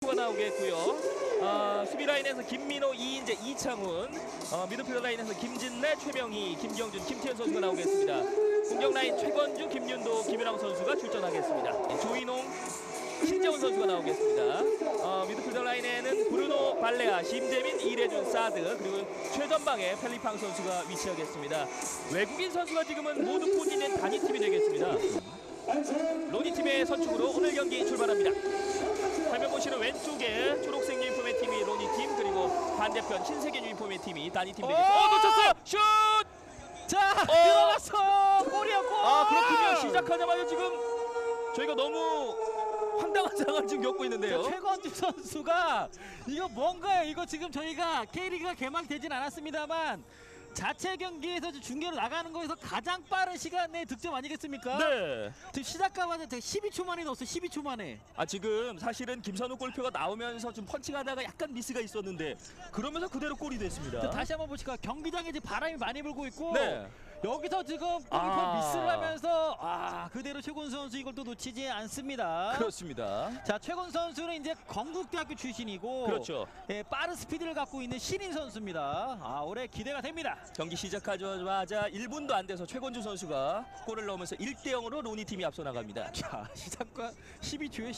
가 나오겠고요. 수비 라인에서 김민호, 이인재, 이창훈, 미드필더 라인에서 김진래, 최명희, 김경준, 김태현 선수가 나오겠습니다. 공격 라인 최건주, 김윤도, 김윤왕 선수가 출전하겠습니다. 조인홍, 신재원 선수가 나오겠습니다. 미드필더 라인에는 브루노 발레아, 심재민, 이래준, 사드, 그리고 최전방에 펠리팡 선수가 위치하겠습니다. 외국인 선수가 지금은 모두 포진된 단위팀이 되겠습니다. 로니팀의 선축으로 오늘 경기 출발합니다. 화면 보시는 왼쪽에 초록색 유니폼의 팀이 로니팀, 그리고 반대편 흰색 유니폼의 팀이 단위팀 되겠습니다. 놓쳤어요! 슛! 자, 들어갔어! 골이야, 골! 그렇군요. 시작하자마자 지금 저희가 너무 황당한 상황을 지금 겪고 있는데요. 최건주 선수가 이거 뭔가요? 이거 지금 저희가 K리그가 개막되진 않았습니다만 자체 경기에서 중계로 나가는 거에서 가장 빠른 시간 내에 득점 아니겠습니까? 네. 지금 시작하자마자 12초 만에 넣었어요. 12초 만에. 지금 사실은 김선우 골표가 나오면서 좀 펀칭하다가 약간 미스가 있었는데 그러면서 그대로 골이 됐습니다. 다시 한번 보실까요? 경기장에 지금 바람이 많이 불고 있고 네. 여기서 지금 골키퍼 미스를 하면서 그대로 최곤 선수 이걸 또 놓치지 않습니다. 그렇습니다. 자, 최곤 선수는 이제 건국대학교 출신이고 그렇죠. 빠른 스피드를 갖고 있는 신인 선수입니다. 올해 기대가 됩니다. 경기 시작하자마자 1분도 안 돼서 최건주 선수가 골을 넣으면서 1대0으로 로니팀이 앞서 나갑니다. 자, 시작과 12초에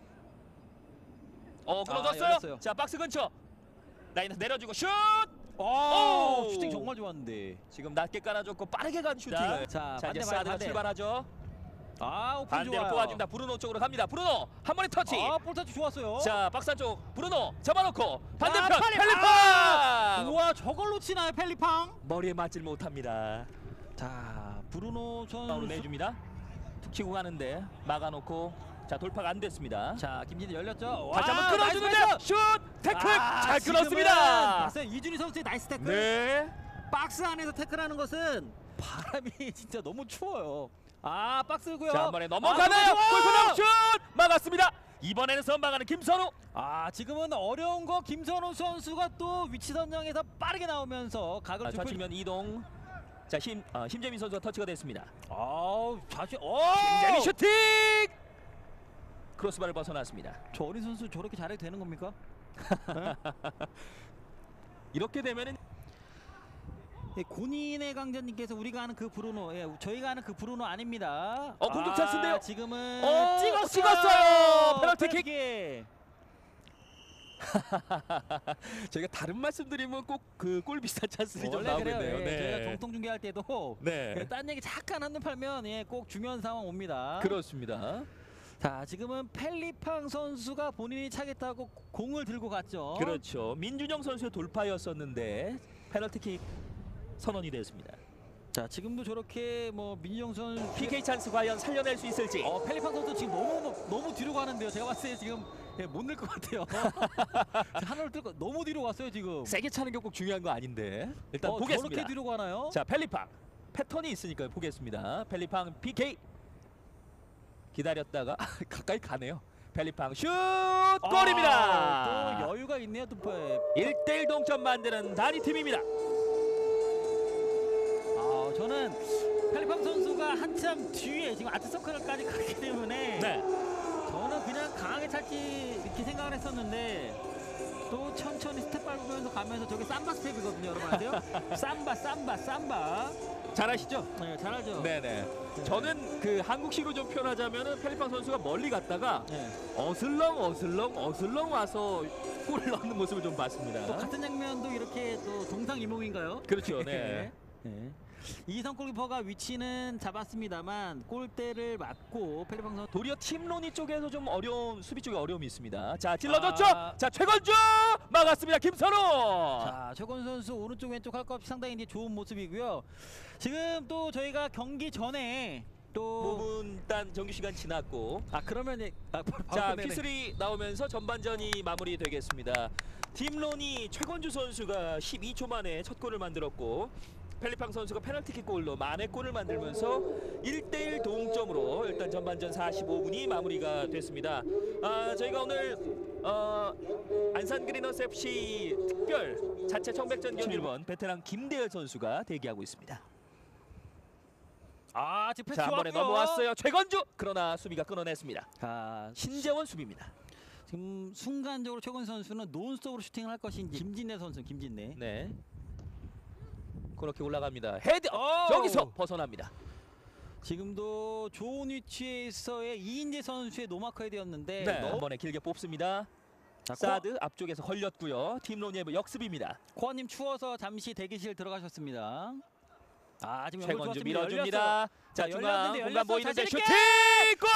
끊어졌어요. 열렸어요. 자, 박스 근처 라인에서 내려주고 슛! 슈팅 정말 좋았는데 지금 낮게 깔아줬고 빠르게 간 슈팅을. 자, 이제 반대 사드가 출발하죠. 오픈 반대로 좋아요. 뽑아줍니다. 브루노 쪽으로 갑니다. 브루노 한 번에 터치. 볼 터치 좋았어요. 자, 박스 안쪽 브루노 잡아놓고 반대편 펠리팡! 펠리팡! 우와, 저걸 놓치나요, 펠리팡? 머리에 맞질 못합니다. 자, 브루노 다운을 선수 내줍니다. 툭 치고 가는데 막아놓고, 자, 돌파가 안 됐습니다. 자, 김진태 열렸죠. 다시 한번 끊어주는데요. 슛! 태클! 잘 끊었습니다. 봤어요. 이준희 선수의 나이스 태클. 네. 박스 안에서 태클하는 것은 바람이 진짜 너무 추워요. 박스고요. 자, 한 번에 넘어가나요? 골프넘 슛! 막았습니다. 이번에는 선방하는 김선우. 지금은 어려운 거 김선우 선수가 또 위치 선정에서 빠르게 나오면서 각을 좌측면 이동. 자, 심재민 선수가 터치가 됐습니다. 심재민 슈팅! 크로스바를 벗어났습니다. 저 어린 선수 저렇게 잘해도 되는 겁니까? 이렇게 되면은 고닌의 강자님께서 우리가 아는 그 브루노, 저희가 아는 그 브루노 아닙니다. 공격 찬스인데요. 지금은 찍었어요. 페널티킥. 저희가 다른 말씀드리면 꼭 그 골 비슷한 찬스들이 좀 나오겠네요. 저희가 정통 중계할 때도 딴 얘기 잠깐 한눈 팔면 꼭 중요한 상황 옵니다. 그렇습니다. 자, 지금은 펠리팡 선수가 본인이 차겠다고 공을 들고 갔죠. 그렇죠. 민준영 선수의 돌파였었는데 페널티킥 선언이 됐습니다. 자, 지금도 저렇게 민영 선수 PK 찬스 과연 살려낼 수 있을지. 펠리팡 선수 지금 너무 뒤로 가는데요. 제가 봤을 때 지금 못 낼 것 같아요. 하늘을 뚫고 너무 뒤로 갔어요 지금. 세게 차는 게 꼭 중요한 거 아닌데 일단 보겠습니다. 저렇게 뒤로 가나요? 자, 펠리팡 패턴이 있으니까 보겠습니다. 펠리팡 PK 기다렸다가 가까이 가네요. 펠리팡 슛! 골입니다. 또 여유가 있네요. 또 1대1 동점 만드는 단위팀입니다. 저는 펠리팡 선수가 한참 뒤에 지금 아트서클까지 갔기 때문에 저는 그냥 강하게 찰지 이렇게 생각을 했었는데 또 천천히 스텝 밟으면서 가면서 저게 삼바 스텝이거든요. 여러분 아세요? 삼바. 잘 아시죠? 네, 잘 알죠. 네네. 저는 그 한국식으로 좀 표현하자면은 펠리팡 선수가 멀리 갔다가 어슬렁 와서 골을 넣는 모습을 좀 봤습니다. 또 같은 장면도 이렇게 또 동상이몽인가요? 그렇죠. 네. 이성 골키퍼가 위치는 잡았습니다만 골대를 맞고 펠리팡 선수 도리어 팀 로니 쪽에서 좀 수비 쪽에 어려움이 있습니다. 자, 찔러줬죠. 자, 최건주 막았습니다. 김선우. 자, 최건 선수 오른쪽 왼쪽 할 것 없이 상당히 이제 좋은 모습이고요. 지금 또 저희가 경기 전에 또 5분 일단 정규 시간 지났고 그러면 자, P3 나오면서 전반전이 마무리되겠습니다. 팀 로니 최건주 선수가 12초 만에 첫 골을 만들었고 펠리팡 선수가 페널티킥 골로 만회 골을 만들면서 1대1 동점으로 일단 전반전 45분이 마무리가 됐습니다. 저희가 오늘 안산 그리너스 FC 특별 자체 청백전 경기 1번 베테랑 김대열 선수가 대기하고 있습니다. 지금 패스 자, 한 번에 넘어왔어요. 최건주. 그러나 수비가 끊어냈습니다. 자, 신재원 수비입니다. 지금 순간적으로 최건 선수는 논스톱으로 슈팅을 할 것인지 김진내 선수 김진내. 네. 그렇게 올라갑니다. 헤드 오! 여기서 벗어납니다. 지금도 좋은 위치에서의 이인재 선수의 노마크에 되었는데 네. 한 번에 길게 뽑습니다. 자, 사드 앞쪽에서 걸렸고요. 팀 로니의 역습입니다. 코아님 추워서 잠시 대기실 들어가셨습니다. 아 지금 최건주 열렸어요. 밀어줍니다. 자 중앙 열렸는데, 공간 열렸어. 보이는데 자신 슈팅! 있게! 골!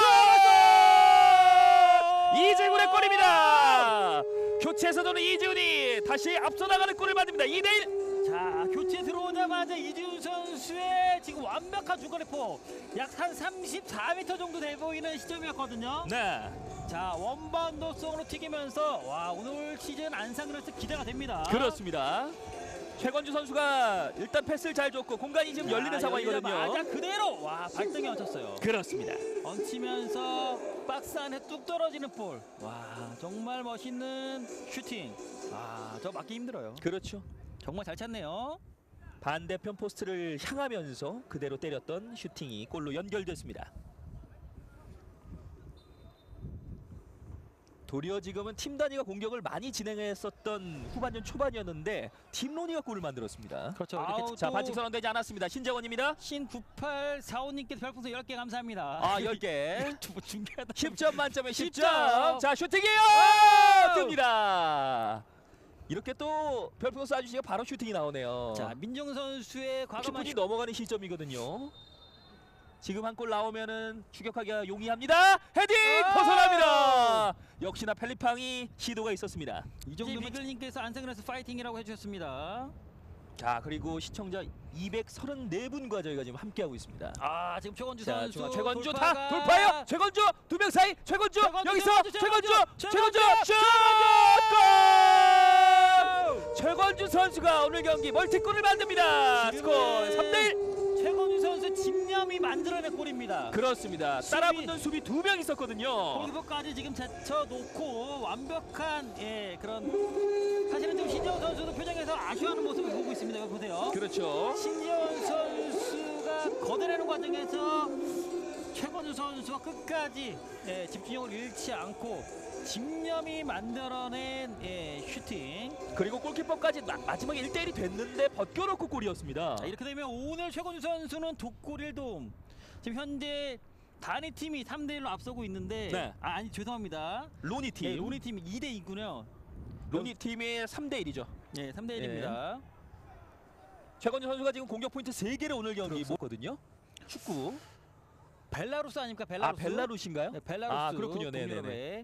이재훈의 골입니다. 교체에서도는 이재훈이 다시 앞서 나가는 골을 만듭니다. 2대1. 자 교체 들어오자마자 이지훈 선수의 지금 완벽한 중거리포 약 한 34m 정도 돼 보이는 시점이었거든요. 네. 자 원바운드성으로 튀기면서 와 오늘 시즌 안상그래서 기대가 됩니다. 그렇습니다. 최건주 선수가 일단 패스를 잘 줬고 공간이 지금 열리는 상황이거든요. 맞아 그대로 와 발등에 얹혔어요. 그렇습니다. 얹히면서 박스 안에 뚝 떨어지는 볼. 와 정말 멋있는 슈팅. 아저 맞기 힘들어요. 그렇죠. 정말 잘 찼네요. 반대편 포스트를 향하면서 그대로 때렸던 슈팅이 골로 연결됐습니다. 도리어 지금은 팀 단위가 공격을 많이 진행했었던 후반전 초반이었는데 팀 로니가 골을 만들었습니다. 그렇죠. 이렇게 아우, 자 또 반칙 선언되지 않았습니다. 신재원입니다. 신9845님께서 별풍선 10개 감사합니다. 아 10개. 두분 중계하다 10점 만점에 10점. 10점. 자 슈팅이에요. 와우! 뜹니다. 이렇게 또 별풍선 쏴주시니까 바로 슈팅이 나오네요. 자 민정 선수의 과감한 10분이 넘어가는 시점이거든요. 지금 한 골 나오면은 추격하기가 용이합니다. 헤딩 벗어납니다. 역시나 펠리팡이 시도가 있었습니다. 이 정도면 미글님께서 안생그래서 파이팅이라고 해주셨습니다. 자 그리고 시청자 234분과 저희가 지금 함께하고 있습니다. 아 지금 최건주 자 선수 중앙 최건주 돌파가... 다 돌파요. 최건주 두 명 사이 최건주 여기서 최건주 슛! 골! 최건주 선수가 오늘 경기 멀티골을 만듭니다. 스코어 3대1. 최건주 선수 집념이 만들어낸 골입니다. 그렇습니다. 따라붙는 수비 두 명 있었거든요. 골키퍼까지 지금 제쳐놓고 완벽한 그런 사실은 지금 신재원 선수도 표정에서 아쉬워하는 모습을 보고 있습니다. 이거 보세요. 그렇죠. 신재원 선수가 걷어내는 과정에서 최건주 선수가 끝까지 집중력을 잃지 않고 집념이 만들어낸 슈팅. 그리고 골키퍼까지 마지막에 1대1이 됐는데 벗겨놓고 골이었습니다. 자, 이렇게 되면 오늘 최건주 선수는 2골 1도움. 지금 현재 단위 팀이 3대1로 앞서고 있는데 네. 아니 죄송합니다. 로니 팀. 로니 팀이 2대2군요. 로니 팀이 3대1이죠. 네, 3대1입니다. 최건주 선수가 지금 공격 포인트 3개를 오늘 경기 먹거든요. 축구. 벨라루스 아닙니까? 벨라루스. 아 벨라루스인가요? 네, 벨라루스. 아 그렇군요. 네네네. 동유럽의.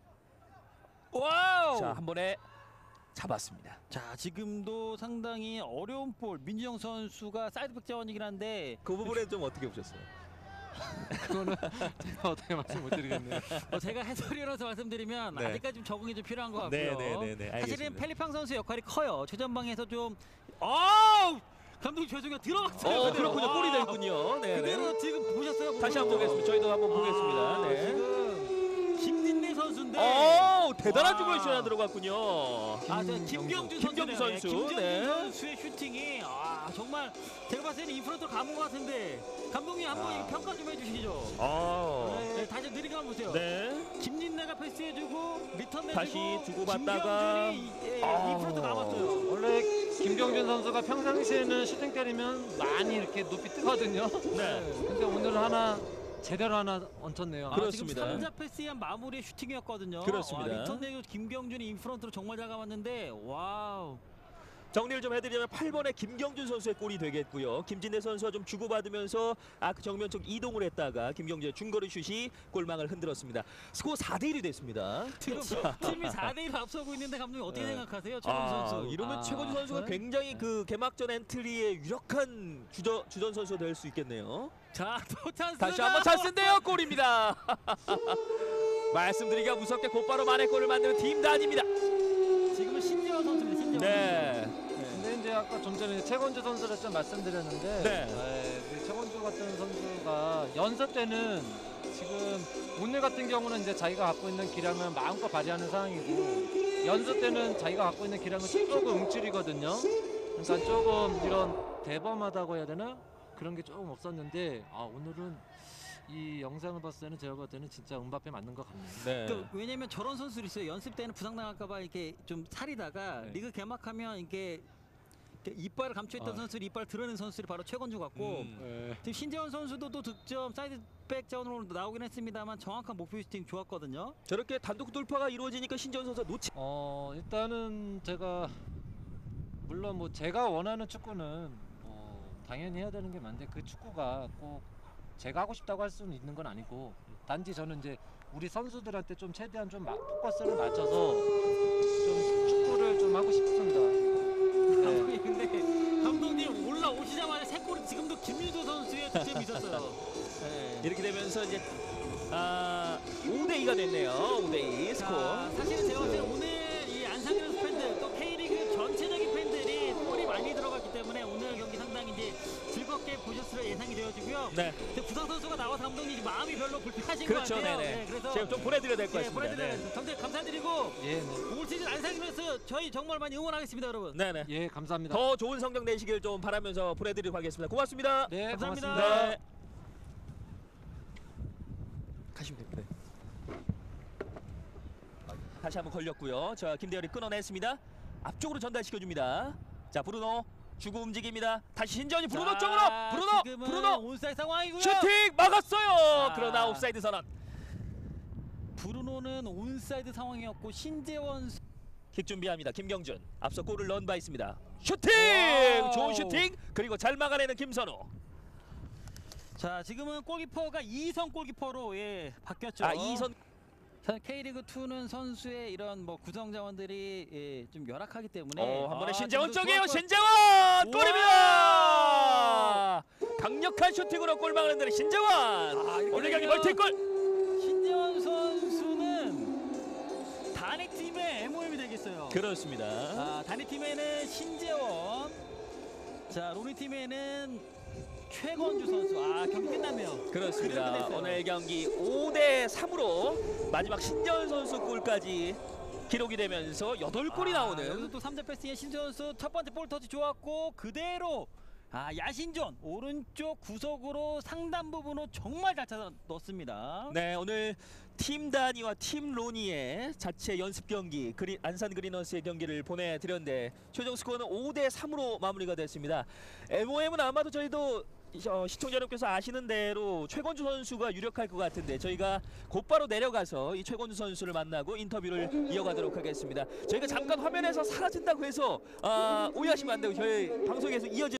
와우. 자 한 번에 잡았습니다. 자 지금도 상당히 어려운 볼. 민주영 선수가 사이드백 자원이긴 한데 그 부분에 좀 어떻게 보셨어요? 그거는 제가 어떻게 말씀 못 드리겠네요. 제가 해설위원으로서 말씀드리면 네. 아직까지 좀 적응이 좀 필요한 것 같고요. 네네네. 사실은 펠리팡 선수 역할이 커요. 최전방에서 좀 감독님 죄송해요. 들어갔어요. 그대로. 그렇군요. 골이 됐군요. 네네. 그대로 지금 보셨어요? 다시 한번 보겠습니다. 저희도 한번 보겠습니다. 네. 지금 김진내 선수인데 대단한 와. 중거리 슛 하나 들어갔군요. 김경준 김경준 선수. 김경준 네. 선수의 슈팅이 정말 제가 봤을 때는 인프런트로 감은 것 같은데 감독님 한번 평가 좀 해주시죠. 네, 다시 느리게 한번 보세요. 네. 김진내가 패스해주고 리턴 내주고 다시 주고받다가 김경준이 인프런트 감았어요. 원래 김경준 선수가 평상시에는 슈팅 때리면 많이 이렇게 높이 뜨거든요. 네. 근데 오늘은 하나 제대로 하나 얹혔네요. 그렇습니다. 지금 3자 패스한 마무리의 슈팅이었거든요. 그렇습니다. 리턴 내고 김경준이 인프런트로 정말 잘 감았는데 와우. 정리를 좀 해드리자면 8번의 김경준 선수의 골이 되겠고요. 김진내 선수가 좀 주고받으면서 그 정면 쪽 이동을 했다가 김경준의 중거리 슛이 골망을 흔들었습니다. 스코어 4대1이 됐습니다. 팀이 4대1로 앞서고 있는데 감독님 어떻게 생각하세요? 최건주 선수. 이러면 최건주 선수가 네. 굉장히 그 개막전 엔트리의 유력한 주전 선수가 될 수 있겠네요. 자, 또 찬스. 다시 한번 찬스인데요. 골입니다. 말씀드리기가 무섭게 곧바로 만회 골을 만드는 팀 단입니다. 지금은 신재원 선수입니다. 신재원. 네. 근데 이제 아까 좀 전에 최건주 선수를 좀 말씀드렸는데 네. 최건주 같은 선수가 연습 때는 지금 오늘 같은 경우는 이제 자기가 갖고 있는 기량을 마음껏 발휘하는 상황이고 연습 때는 자기가 갖고 있는 기량을 조금 움츠리거든요. 그러니까 조금 이런 대범하다고 해야 되나? 그런 게 조금 없었는데 오늘은 이 영상을 봤을 때는 제가 볼 때는 진짜 음바페 맞는 것 같네요. 네. 왜냐면 저런 선수들이 있어요. 연습 때는 부상당할까봐 이렇게 좀 살이다가 네. 리그 개막하면 이렇게 이빨을 감춰있던 선수들이 이빨 드러낸 선수들이 바로 최건주 같고 지금 신재원 선수도 또 득점 사이드백 자원으로 나오긴 했습니다만 정확한 목표 슈팅 좋았거든요. 저렇게 단독 돌파가 이루어지니까 신재원 선수가 놓치. 일단은 제가 물론 뭐 제가 원하는 축구는 당연히 해야 되는 게 맞는데 그 축구가 꼭 제가 하고 싶다고 할 수는 있는 건 아니고 단지 저는 이제 우리 선수들한테 좀 최대한 좀 포커스를 맞춰서 좀 축구를 좀 하고 싶습니다. 감독님 근데 감독님 올라오시자마자 세 골 지금도 김민수 선수의 득점이 있었어요. 네. 이렇게 되면서 이제 5대2가 됐네요. 5대2 스코어. 사실은 제가 봤을 때 오늘 이 안산그레스 팬들 또 K리그 전체적인 팬들이 골이 많이 들어갔기 때문에 오늘 경기 상당히 이제 즐겁게 보셨을 예상이 되어지고요. 네. 근데 부상 선수가 나와서 감독님 마음이 별로 불편하신 그렇죠. 것 같아요. 네네. 네, 그래서 제가 좀 보내드려야 될 것 같습니다. 보내드려요. 감독님 감사드리고 예, 네. 올 시즌 안산그레스 저희 정말 많이 응원하겠습니다, 여러분. 네네. 예, 감사합니다. 더 좋은 성적 내시길 좀 바라면서 보내드리도록 하겠습니다. 고맙습니다. 네, 감사합니다. 고맙습니다. 네. 가시면 됩니다. 다시 한번 걸렸고요. 자, 김대열이 끊어냈습니다. 앞쪽으로 전달시켜줍니다. 자, 브루노 주고 움직입니다. 다시 신전이 브루노 쪽으로. 브루노 온사이드 상황이고요. 슈팅 막았어요. 그러나 옵사이드 선언. 브루노는 온사이드 상황이었고 신재원 킥 준비합니다. 김경준 앞서 골을 넣은 바 있습니다. 슈팅! 와우. 좋은 슈팅. 그리고 잘 막아내는 김선우. 자, 지금은 골키퍼가 이선 골키퍼로 바뀌었죠. 이선. K리그 2는 선수의 이런 뭐 구성 자원들이 좀 열악하기 때문에 한 번에 신재원 지금도 쪽이에요. 좋았고. 신재원 골입니다. 우와. 강력한 슈팅으로 골 막는 데는 신재원. 오늘 경기 되면 멀티골. 신재원 선수는 단위 팀의 MOM이 되겠어요. 그렇습니다. 단위 팀에는 신재원, 자 로니 팀에는 최건주 선수. 경기 끝났네요. 그렇습니다. 끝냈어요. 오늘 경기 5대3으로 마지막 신재원 선수 골까지 기록이 되면서 8골이 나오는. 여기서 또 3대 패스의 신재원 선수 첫 번째 볼 터치 좋았고 그대로 야신전 오른쪽 구석으로 상단 부분으로 정말 잘 찾아 넣습니다. 네, 오늘 팀 다니와 팀 로니의 자체 연습 경기 안산 그리너스의 경기를 보내드렸는데 최종 스코어는 5대3으로 마무리가 됐습니다. MOM은 아마도 저희도 시청자 여러분께서 아시는 대로 최건주 선수가 유력할 것 같은데 저희가 곧바로 내려가서 이 최건주 선수를 만나고 인터뷰를 이어가도록 하겠습니다. 저희가 잠깐 화면에서 사라진다고 해서 오해하시면 안 되고 저희 방송에서 이어질